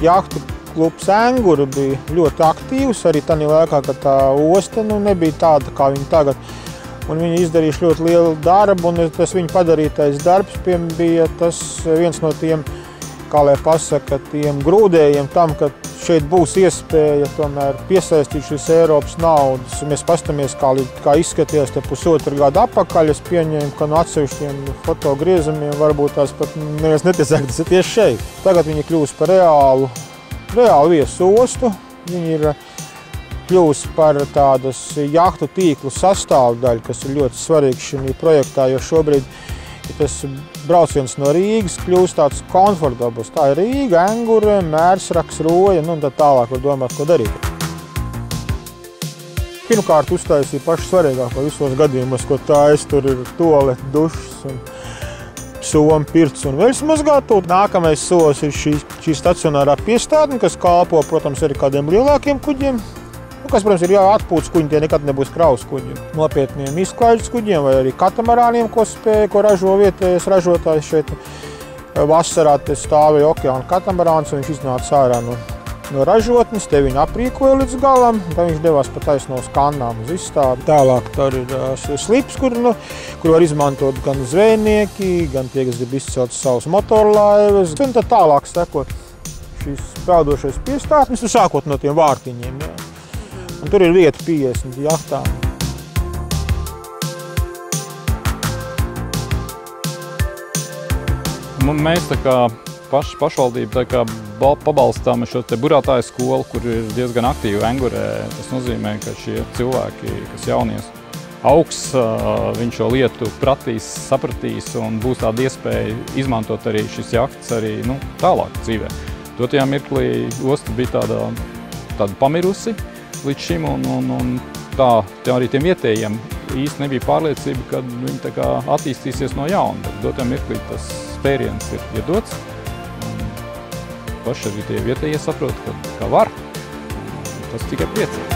jahtu klubs Engura bija ļoti aktīvs, arī tajā laikā, kad tā osta nebija tāda, kā viņa tagad. Un viņi izdarījuši ļoti lielu darbu, un tas viņa padarītais darbs bija tas viens no tiem, kā lai pasaka, tiem grūdējiem tam, ka šeit būs iespēja tomēr piesaistīt šīs Eiropas naudas. Mēs pastamies, kā izskatījās te pusotru gadu atpakaļ. Es pieņēmu, ka no atsevišķiem fotogriezumiem varbūt tās pat neviens netiesāk, tas ir tieši šeit. Tagad viņi kļūst par reālu viesu ostu. Viņi ir kļūst par tādas jahtu tīklu sastāvdaļu, kas ir ļoti svarīgs šī projektā, jo šobrīd tas brauciens no Rīgas kļūst tāds komfortabls. Tā ir Rīga, Engura, Mērsraks, Roja, un tad tālāk var domāt, ko darīt. Pirmkārt uztaisīja pašu svarīgāko visos gadījumos, ko taisa. Tur ir tualeti, dušas un soma, pirts un veļas mazgātūja. Nākamais solis ir šī stacionārā piestātne, kas kalpo, protams, arī kādiem lielākiem kuģiem. Kas, protams, ir atpūtas kuģi, tie nekad nebūs kravas kuģi. Nopietniem izklaides kuģiem vai arī katamarāniem, ko ražo vietējais ražotājs šeit. Vasarā te stāvēja okeāna katamarāns, un viņš iznāca ārā no ražotnes, te viņu aprīkoja līdz galam, tad viņš devās pa taisno uz kannām uz izstādi. Tālāk tur ir slips, kur var izmantot gan zvejnieki, gan tie, kas grib izcelt savus motorlaivas. Un tad tālāk seko šīs peldošais piestātnes, sākot no tiem vārtiņiem. Jā. Un tur ir vieta 50 jahtām. Mēs tā kā pašvaldība tā kā pabalstām šo te burātāju skolu, kur ir diezgan aktīvi Engurē. Tas nozīmē, ka šie cilvēki, kas jaunies, augs, viņš šo lietu pratīs, sapratīs un būs tāda iespēja izmantot arī šis jahtas arī tālāk dzīvē. Dotajā mirklī osta bija tāda pamirusi līdz šim, un tā arī tiem vietējiem īsti nebija pārliecība, kad viņi tā kā attīstīsies no jauna. Dotajā mirklī tas spēriens ir iedots. Paši arī tie vietējie saprot, ka var. Tas tikai priecē.